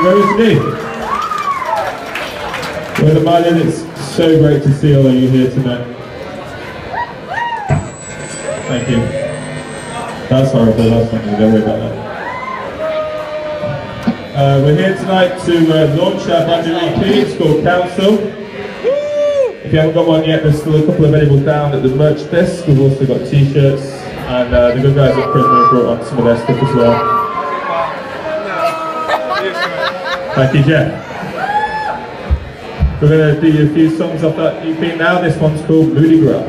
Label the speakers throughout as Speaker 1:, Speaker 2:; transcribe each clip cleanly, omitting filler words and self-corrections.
Speaker 1: very much indeed. Well, Marlon, it's so great to see all of you here tonight. Thank you. That's horrible, that's funny, don't worry about that. We're here tonight to launch our brand new EP. It's called Council. If you haven't got one yet, there's still a couple available down at the merch desk. We've also got t-shirts, and the good guys at Prisma have brought on some of their stuff as well. Thank you, Jeff. We're going to do a few songs off that EP now. This one's called Moody Grub.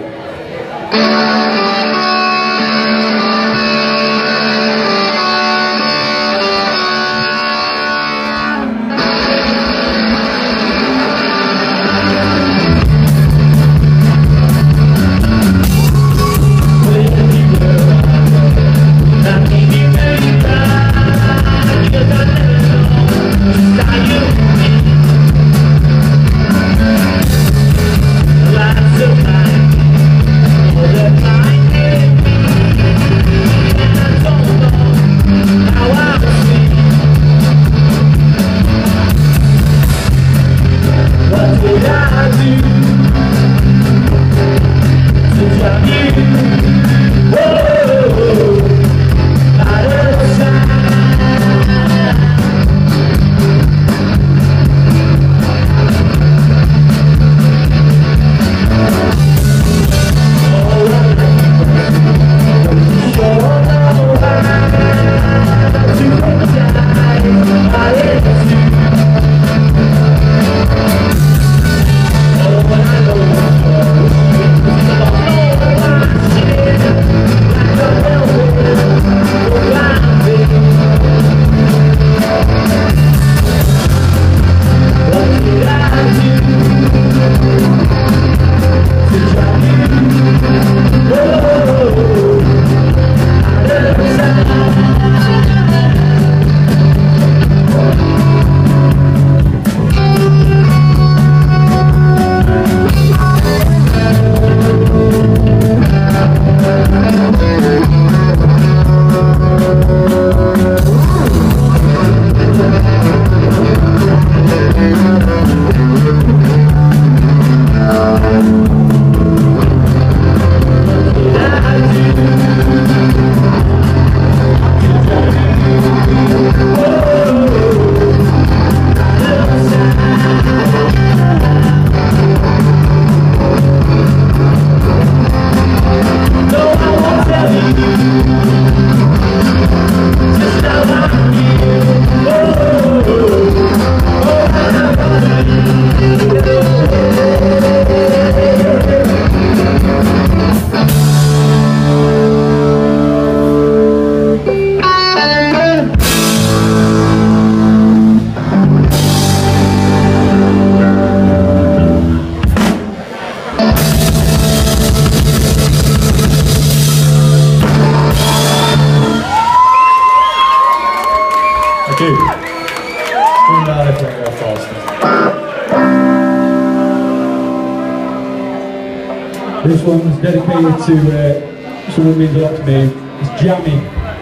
Speaker 2: This one's dedicated to someone who means a lot to me. It's Jammy.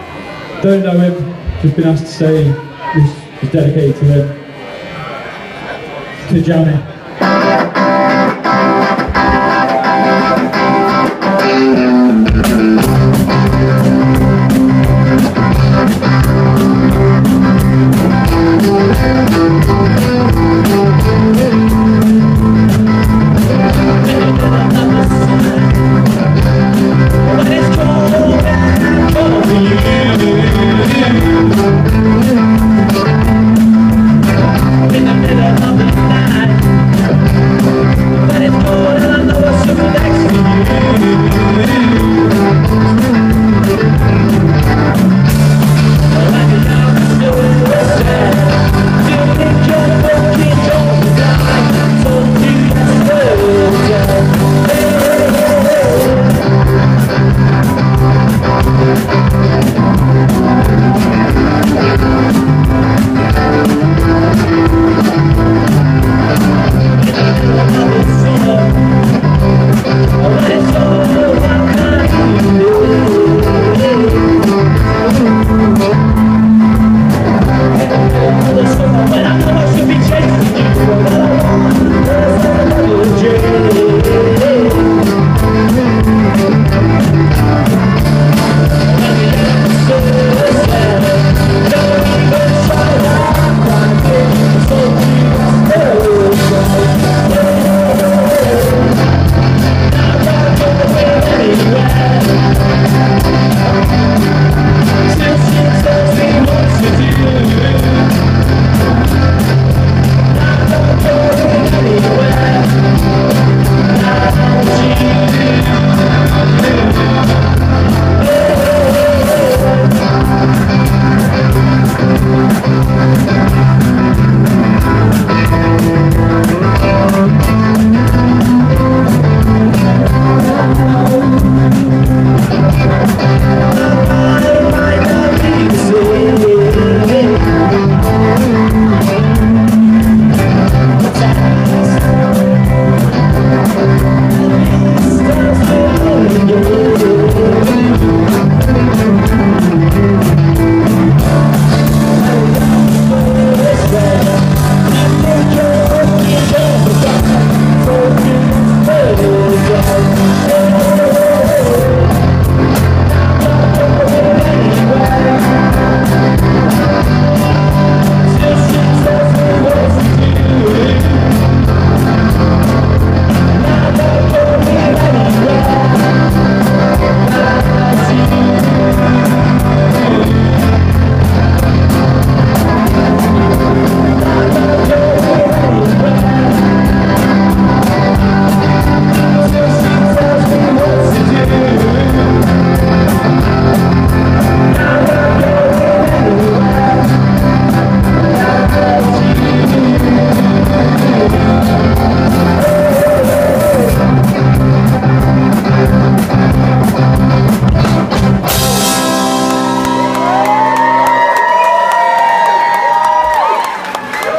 Speaker 2: Don't know him, just been asked to say this is dedicated to him. To Jammy.
Speaker 3: In the middle of the night,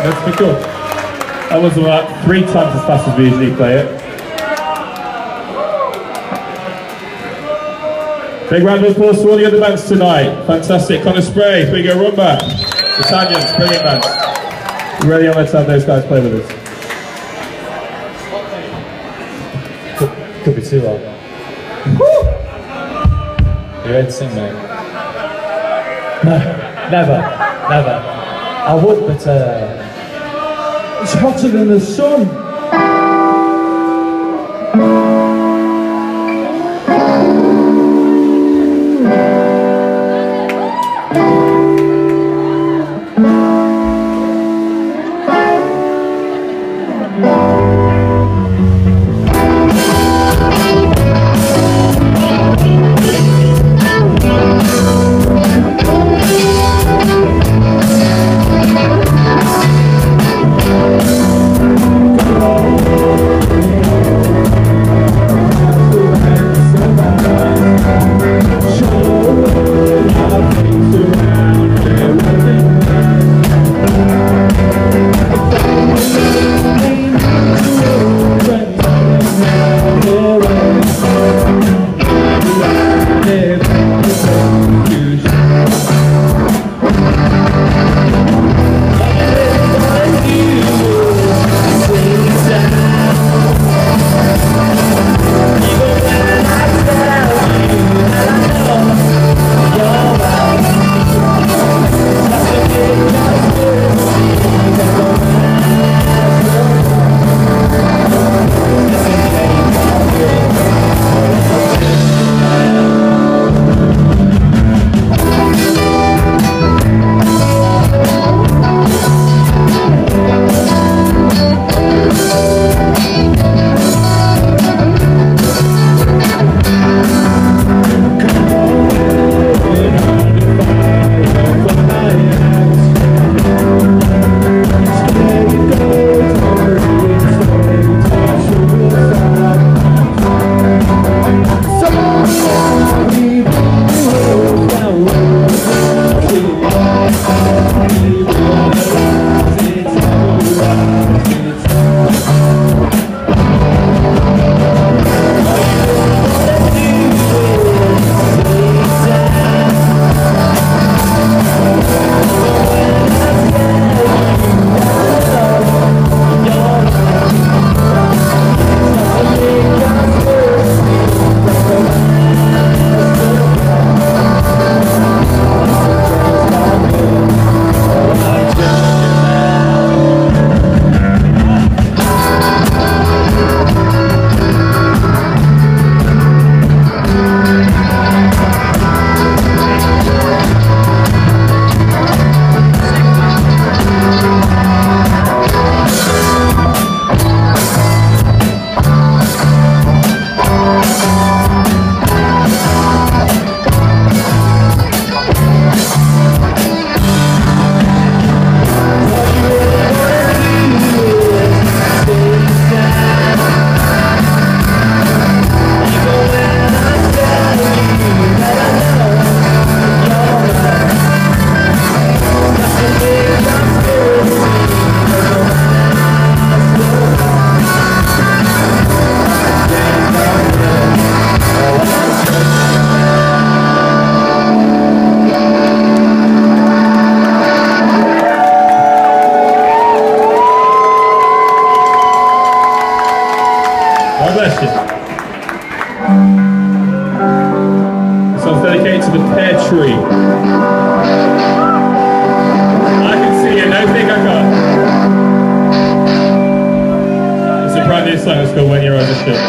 Speaker 1: Let's be cool. That was about 3 times as fast as we usually play it. Big round of applause to all the other bands tonight. Fantastic. Connor Spray, Big Go Rumba, Italians, brilliant bands. We're really honoured to have those guys play with us.
Speaker 2: Could be too loud. You ready to sing, mate? No, never. I would, but it's hotter than the sun.
Speaker 1: dedicated to the pear tree. I can see it, don't think I can. It's a brand new song, it's called When Your Eyes Are Shut.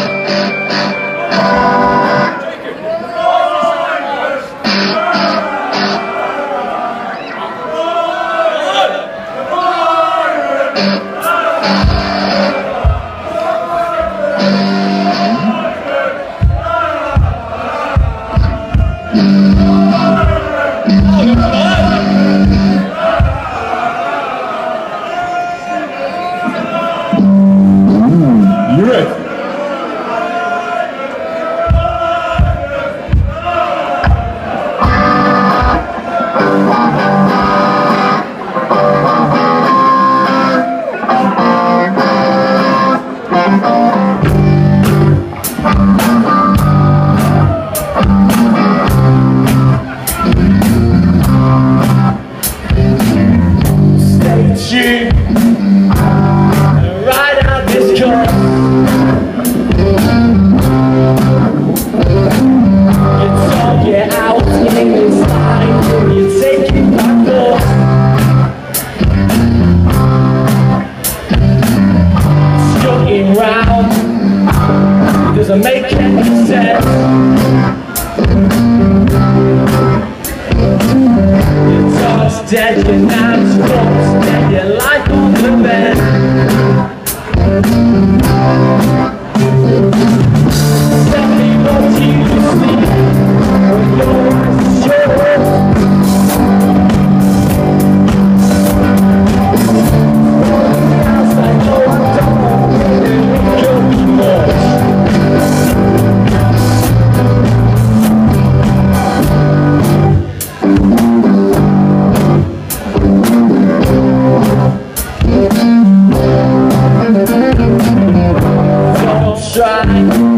Speaker 3: try.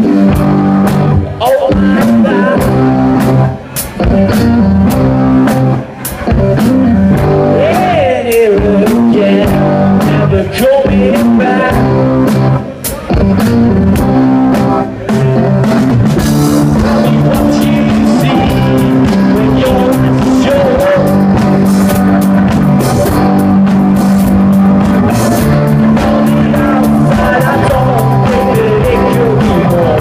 Speaker 3: Oh my God. Any road can never coming back. Tell me what you see when you're at the show. On the outside, I don't think that it could be more.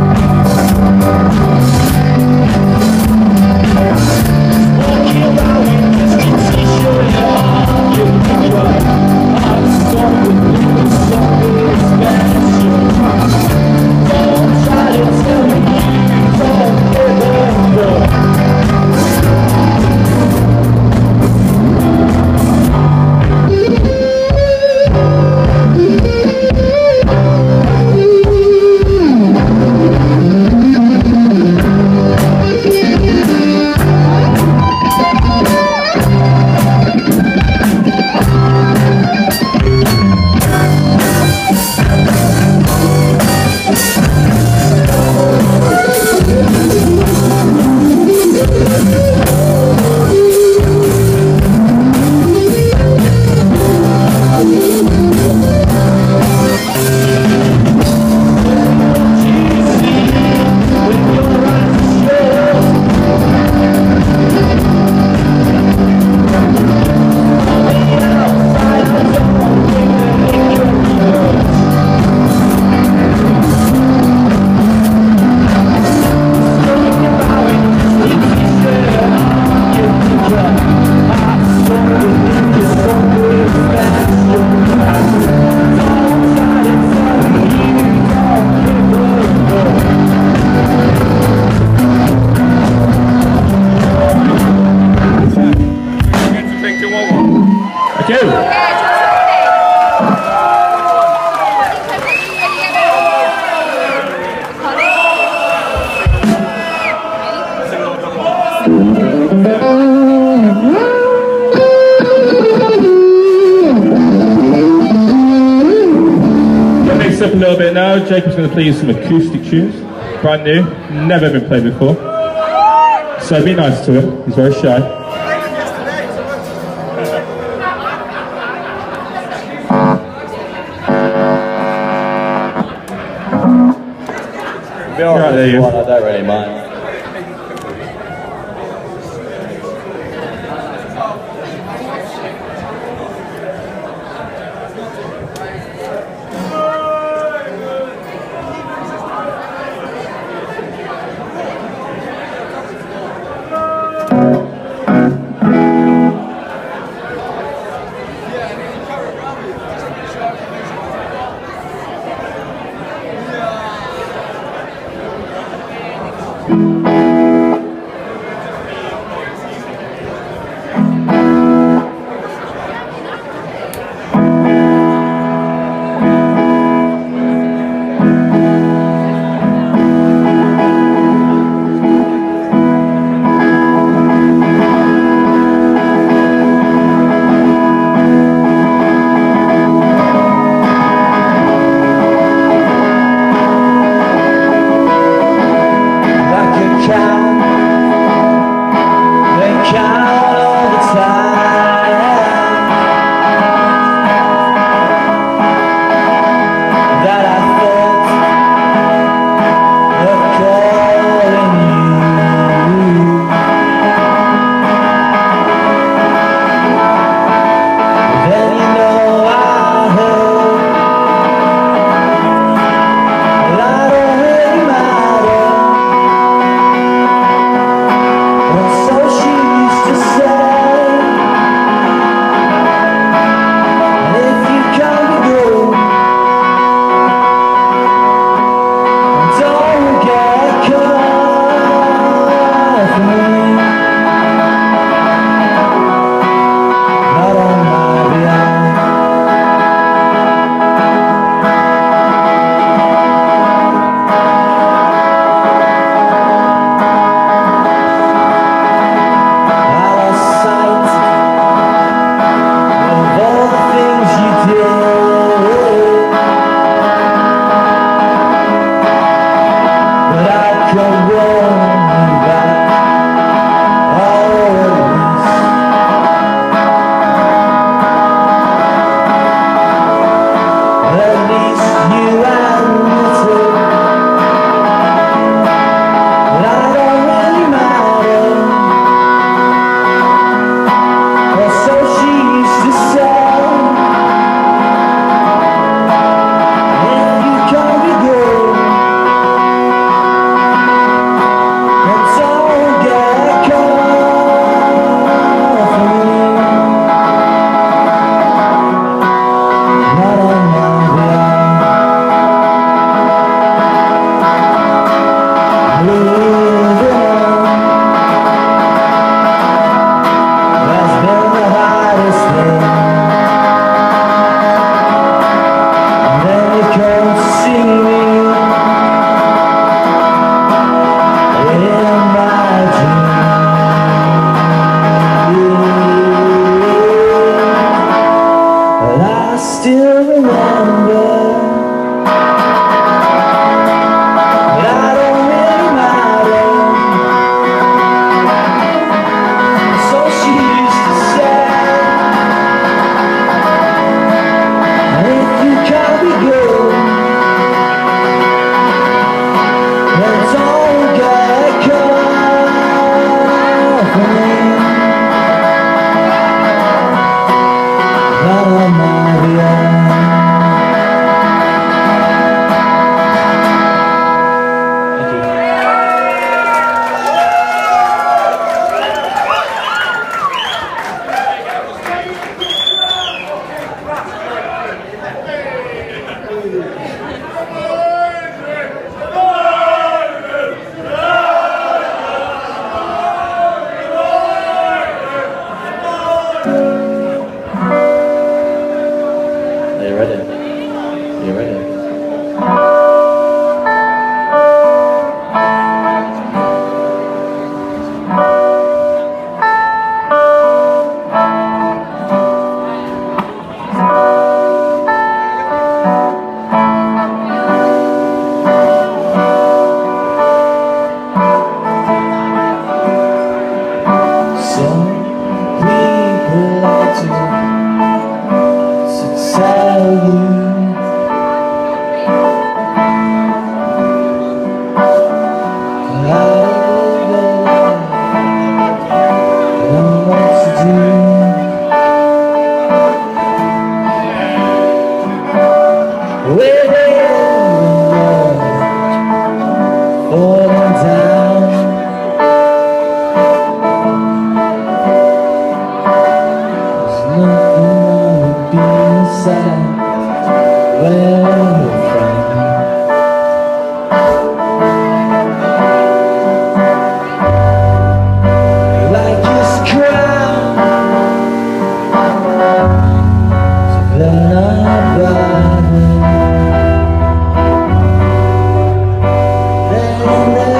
Speaker 3: Walking around with just a t-shirt and you right. I'm stuck with you, something special. Don't try to tell me you don't ever know.
Speaker 1: Mix up a little bit now. Jacob's going to play you some acoustic tunes, brand new, never been played before. So be nice to him, he's very shy.
Speaker 3: Right
Speaker 1: there you go.
Speaker 3: I don't really mind. And